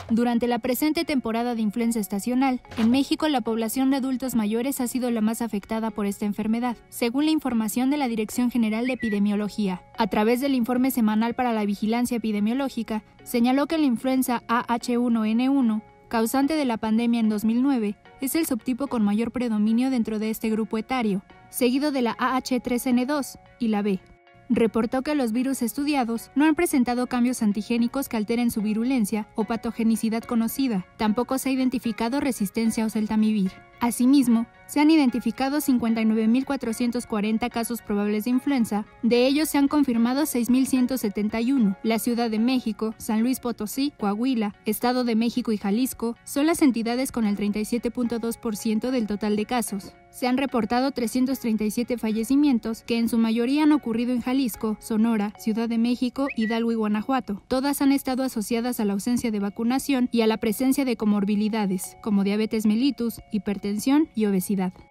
Durante la presente temporada de influenza estacional, en México la población de adultos mayores ha sido la más afectada por esta enfermedad, según la información de la Dirección General de Epidemiología. A través del informe semanal para la vigilancia epidemiológica, señaló que la influenza AH1N1, causante de la pandemia en 2009, es el subtipo con mayor predominio dentro de este grupo etario, seguido de la AH3N2 y la B. Reportó que los virus estudiados no han presentado cambios antigénicos que alteren su virulencia o patogenicidad conocida. Tampoco se ha identificado resistencia a oseltamivir. Asimismo, se han identificado 59.440 casos probables de influenza, de ellos se han confirmado 6.171. La Ciudad de México, San Luis Potosí, Coahuila, Estado de México y Jalisco son las entidades con el 37.2% del total de casos. Se han reportado 337 fallecimientos, que en su mayoría han ocurrido en Jalisco, Sonora, Ciudad de México, Hidalgo y Guanajuato. Todas han estado asociadas a la ausencia de vacunación y a la presencia de comorbilidades, como diabetes mellitus, hipertensión y obesidad.